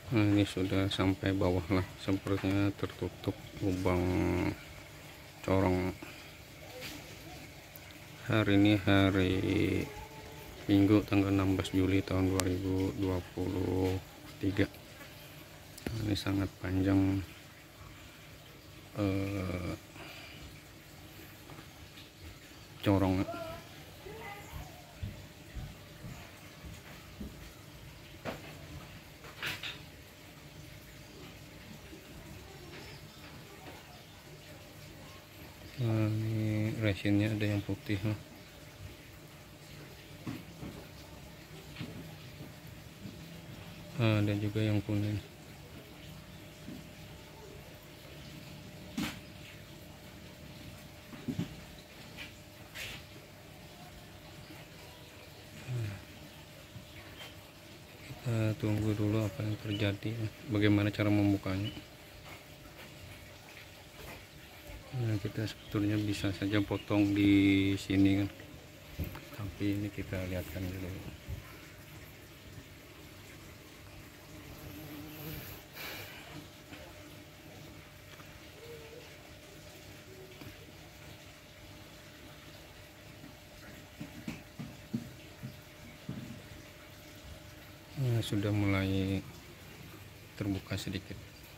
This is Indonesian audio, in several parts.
Nah, ini sudah sampai bawah lah, sepertinya tertutup lubang corong. Hari ini hari Minggu tanggal 16 Juli tahun 2023. Nah, ini sangat panjang corong. Nah, ini resinnya ada yang putih lah. Ada juga yang kuning. Kita tunggu dulu apa yang terjadi, bagaimana cara membukanya. Nah, kita sebetulnya bisa saja potong di sini kan, tapi ini kita lihatkan dulu. Nah, sudah mulai terbuka sedikit.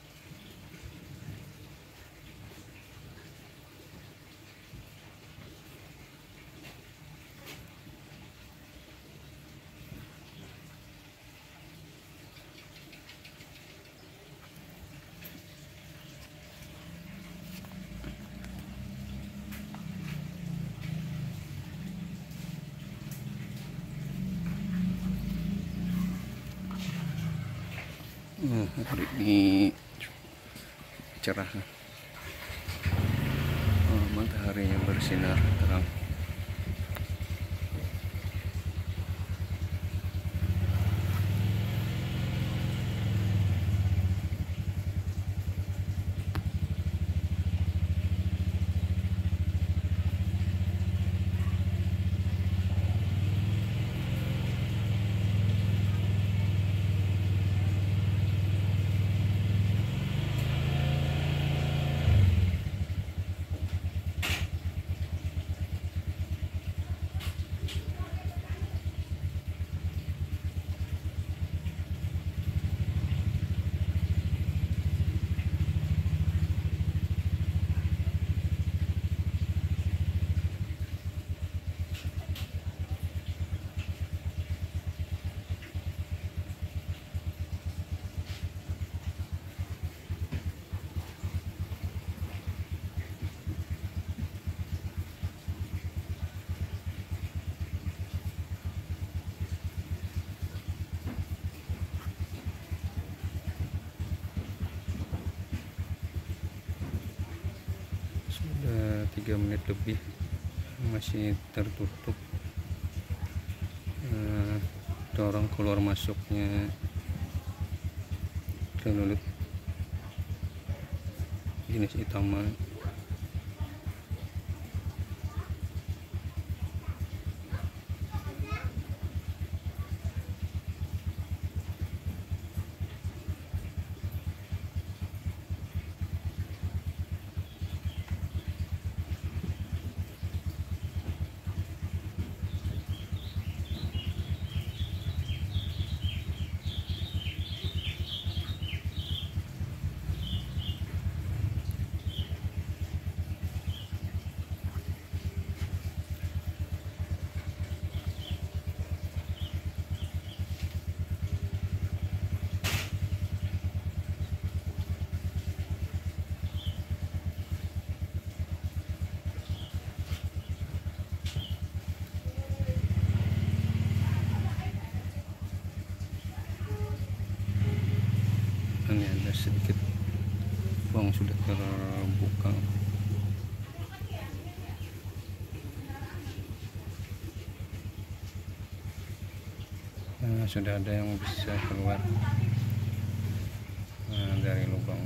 Hari ini cerah, mataharinya bersinar terang. Sudah 3 menit lebih masih tertutup. Corong keluar masuknya kelulup jenis Itama. Ini ada sedikit ruang sudah terbuka. Nah, sudah ada yang bisa keluar dari lubang.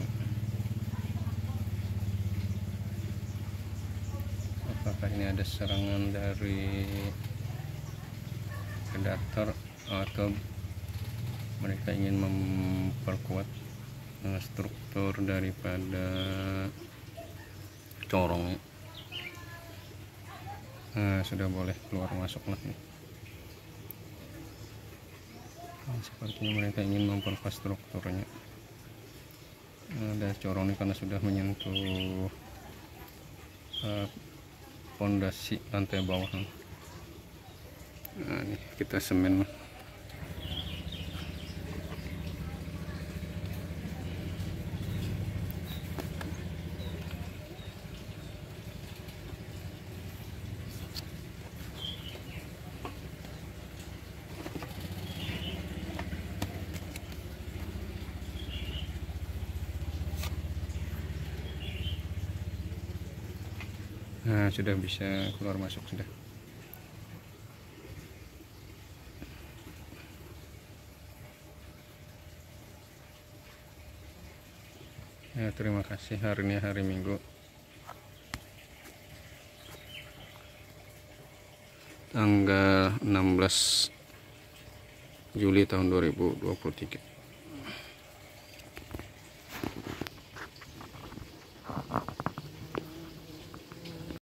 Apakah ini ada serangan dari predator atau mereka ingin memperkuat struktur daripada corongnya. Nah, sudah boleh keluar masuk lah nih. Nah, sepertinya mereka ingin memperkuat strukturnya. Ada corong ini karena sudah menyentuh pondasi lantai bawah. Nah, ini kita semen. Nah, sudah bisa keluar masuk sudah. Ya, terima kasih. Hari ini hari Minggu, tanggal 16 Juli tahun 2023.